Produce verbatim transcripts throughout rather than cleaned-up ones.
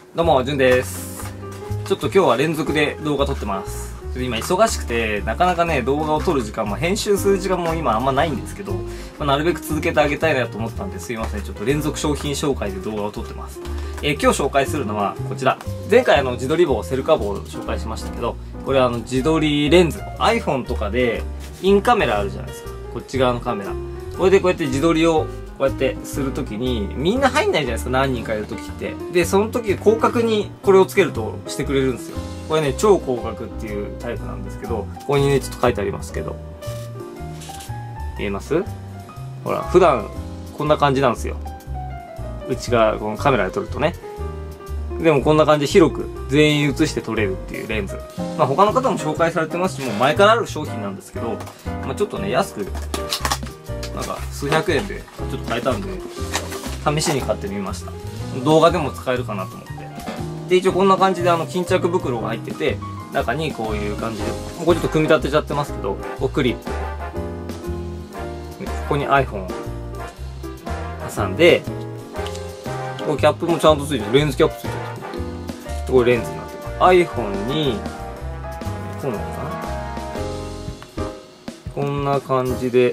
どうも、じゅんです。ちょっと今日は連続で動画撮ってます。ちょっと今忙しくて、なかなかね、動画を撮る時間も編集する時間も今あんまないんですけど、まあ、なるべく続けてあげたいなと思ったんですいません。ちょっと連続商品紹介で動画を撮ってます。えー、今日紹介するのはこちら。前回あの自撮り棒、セルカ棒を紹介しましたけど、これはあの自撮りレンズ。iPhone とかでインカメラあるじゃないですか。こっち側のカメラ。これでこうやって自撮りをこうやってするときに、みんな入んないじゃないですか、何人かいるときって。で、その時、広角にこれをつけるとしてくれるんですよ。これね、超広角っていうタイプなんですけど、ここにね、ちょっと書いてありますけど。見えます？ほら、普段、こんな感じなんですよ。内側、このカメラで撮るとね。でもこんな感じで広く全員映して撮れるっていうレンズ。まあ他の方も紹介されてますし、もう前からある商品なんですけど、まあちょっとね、安く、なんか数百円でちょっと買えたんで、試しに買ってみました。動画でも使えるかなと思って。で、一応こんな感じであの巾着袋が入ってて、中にこういう感じで、ここちょっと組み立てちゃってますけど、こうクリップ。ここに iPhone 挟んで、こうキャップもちゃんとついてる。レンズキャップついてる。これレンズになってる。iPhone に、こうなのかな？こんな感じで、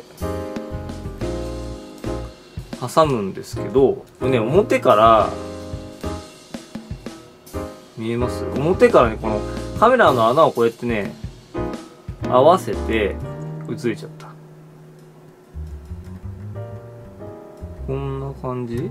挟むんですけど、これね、表から、見えます？表からね、このカメラの穴をこうやってね、合わせて、映れちゃった。こんな感じ？ね、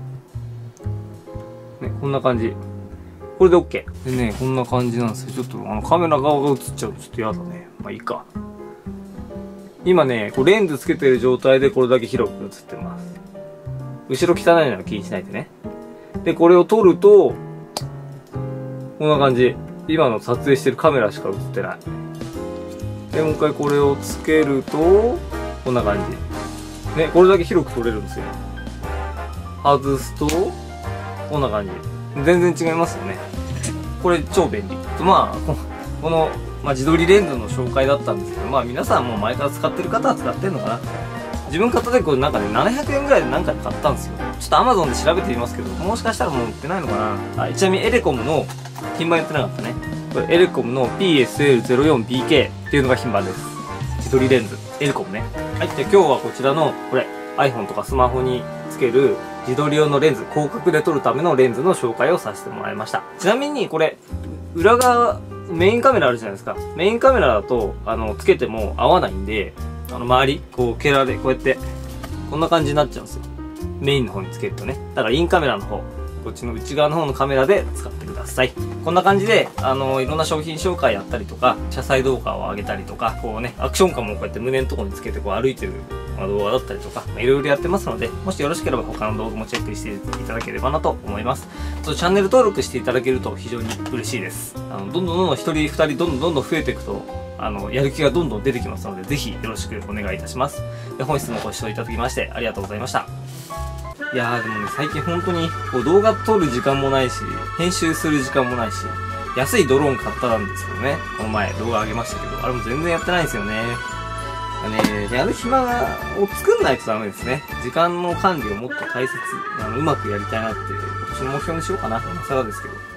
こんな感じ。これで OK。でね、こんな感じなんですよ。ちょっとあのカメラ側が映っちゃうとちょっと嫌だね。まあいいか。今ね、こうレンズつけてる状態でこれだけ広く映ってます。後ろ汚いのは気にしないでね。で、これを撮ると、こんな感じ。今の撮影してるカメラしか映ってない。で、もう一回これをつけると、こんな感じ。ね、これだけ広く撮れるんですよ。外すと、こんな感じ。全然違いますよね。これ超便利。まあ、この、まあ、自撮りレンズの紹介だったんですけど、まあ皆さんも前から使ってる方は使ってるのかな。自分買った時これなんかね、ななひゃくえんぐらいで何回か買ったんですよ。ちょっと Amazon で調べてみますけど、もしかしたらもう売ってないのかな。あ、ちなみにエレコムの品番言ってなかったね。これエレコムの ピーエスエルゼロよんビーケー っていうのが品番です。自撮りレンズ。エレコムね。はい。で、今日はこちらの、これ、iPhone とかスマホにつける自撮り用のレンズ、広角で撮るためのレンズの紹介をさせてもらいました。ちなみにこれ、裏側、メインカメラあるじゃないですか。メインカメラだと、あの、つけても合わないんで、あの、周り、こう、ケラで、こうやって、こんな感じになっちゃうんですよ。メインの方につけるとね。だから、インカメラの方、こっちの内側の方のカメラで使ってください。こんな感じで、あの、いろんな商品紹介やったりとか、車載動画を上げたりとか、こうね、アクションカムをこうやって胸のところにつけてこう歩いてる動画だったりとか、まあ、いろいろやってますので、もしよろしければ他の動画もチェックしていただければなと思います。とチャンネル登録していただけると非常に嬉しいです。あの、どんどんどんどん一人二人どんどんどんどん増えていくと、あの、やる気がどんどん出てきますので、ぜひよろしくお願いいたします。で、本日もご視聴いただきましてありがとうございました。いやーでもね、最近本当にこう動画撮る時間もないし、編集する時間もないし、安いドローン買ったんですけどね、この前動画上げましたけど、あれも全然やってないんですよね。ね、やる暇を作んないとダメですね。時間の管理をもっと大切、あの、うまくやりたいなって、今年の目標にしようかな。今更ですけど。